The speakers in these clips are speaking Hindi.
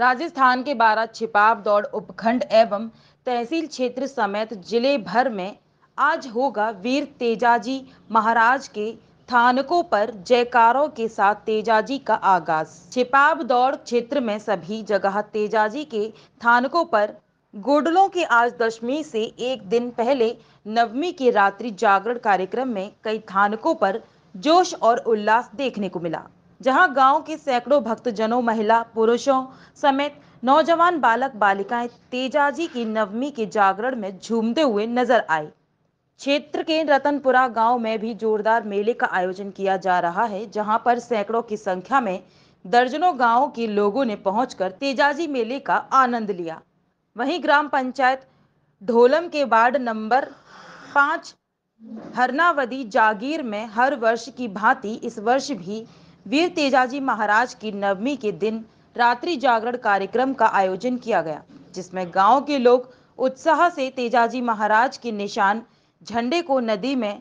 राजस्थान के 12 छिपाव दौड़ उपखंड एवं तहसील क्षेत्र समेत जिले भर में आज होगा वीर तेजाजी महाराज के थानकों पर जयकारों के साथ तेजाजी का आगाज। छिपाव दौड़ क्षेत्र में सभी जगह तेजाजी के थानकों पर गोडलों की आज दशमी से एक दिन पहले नवमी की रात्रि जागरण कार्यक्रम में कई थानकों पर जोश और उल्लास देखने को मिला, जहां गांव के सैकड़ों भक्तजनों, महिला पुरुषों समेत नौजवान बालक बालिकाएं तेजाजी की नवमी के जागरण में झूमते हुए नजर आए। क्षेत्र के रतनपुरा गांव में भी जोरदार मेले का आयोजन किया जा रहा है, जहां पर सैकड़ों की संख्या में दर्जनों गांवों के लोगों ने पहुंचकर तेजाजी मेले का आनंद लिया। वहीं ग्राम पंचायत ढोलम के वार्ड नंबर 5 हरनावदी जागीर में हर वर्ष की भांति इस वर्ष भी वीर तेजाजी महाराज की नवमी के दिन रात्रि जागरण कार्यक्रम का आयोजन किया गया, जिसमें गांव के लोग उत्साह से तेजाजी महाराज के निशान झंडे को नदी में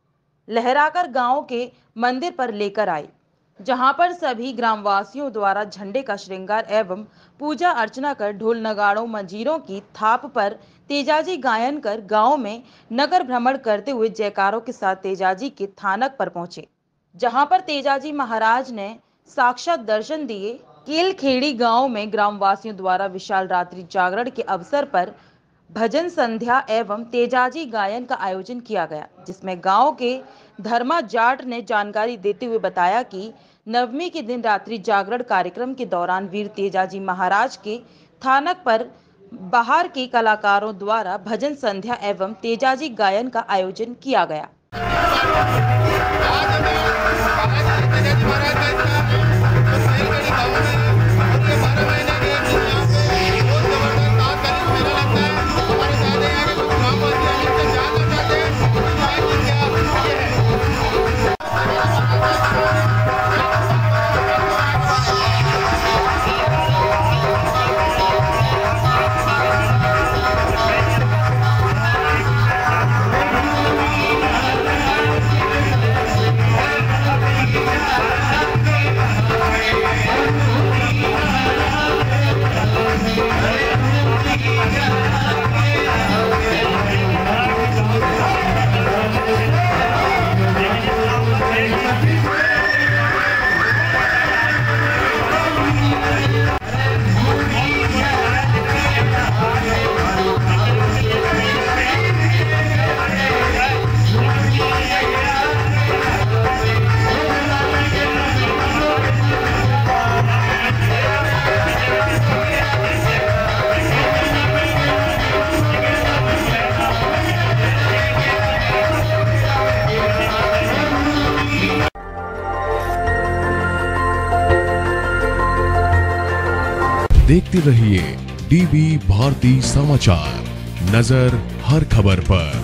लहराकर गांव के मंदिर पर लेकर आए, जहां पर सभी ग्रामवासियों द्वारा झंडे का श्रृंगार एवं पूजा अर्चना कर ढोल नगाड़ों मंजीरों की थाप पर तेजाजी गायन कर गांव में नगर भ्रमण करते हुए जयकारों के साथ तेजाजी के थानक पर पहुंचे, जहां पर तेजाजी महाराज ने साक्षात दर्शन दिए। केलखेड़ी गांव में ग्रामवासियों द्वारा विशाल रात्रि जागरण के अवसर पर भजन संध्या एवं तेजाजी गायन का आयोजन किया गया, जिसमें गांव के धर्मा जाट ने जानकारी देते हुए बताया कि नवमी के दिन रात्रि जागरण कार्यक्रम के दौरान वीर तेजाजी महाराज के थानक पर बाहर के कलाकारों द्वारा भजन संध्या एवं तेजाजी गायन का आयोजन किया गया। देखते रहिए डीबी भारती समाचार, नजर हर खबर पर।